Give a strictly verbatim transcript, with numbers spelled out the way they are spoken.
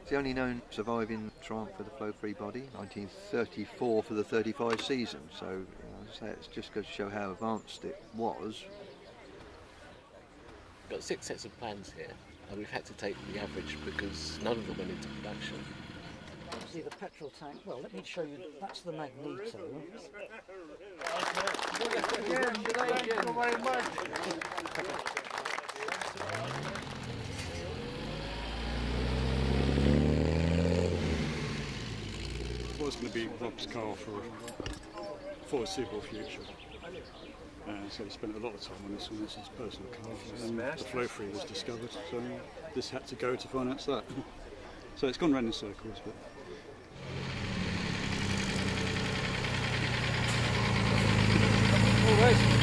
It's the only known surviving triumph for the flow-free body, nineteen thirty-four for the thirty-five season. So, you know, as I say, it's just goes to show how advanced it was. We've got six sets of plans here, and we've had to take the average because none of them went into production. See the petrol tank, well let me show you, that's the magneto. Thank you very much. It was going to be Rob's car for a foreseeable future. Uh, so he spent a lot of time on this one, this is his personal car. And the flow-free was discovered, so this had to go to finance that. So it's gone round in circles. But All right.